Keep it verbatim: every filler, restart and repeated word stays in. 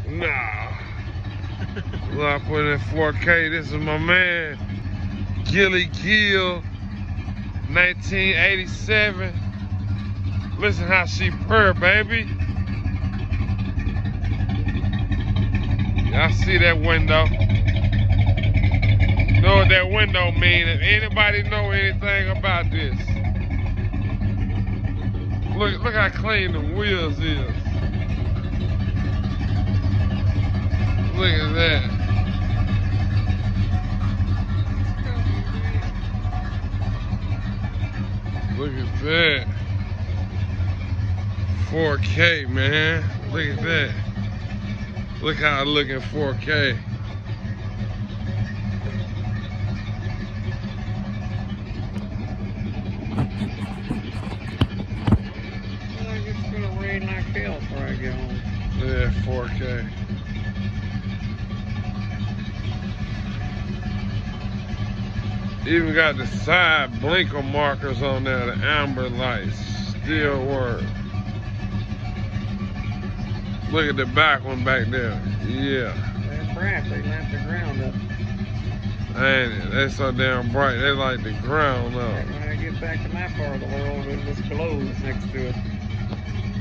Nah. Well, I put it in four K. This is my man, Gilly Gill, nineteen eighty-seven. Listen how she purr, baby. Y'all see that window? Know what that window mean? If anybody know anything about this, look, look how clean the wheels is. Look at that. Look at that. four K, man. Look at that. Look how I look in four K. It's gonna rain like hell before I get home. Yeah, four K. Even got the side blinker markers on there, the amber lights still work. Look at the back one back there. Yeah. They're bright, they light the ground up. Ain't it? They're so damn bright, they light the ground up. When I get back to my part of the world, it just glows next to it.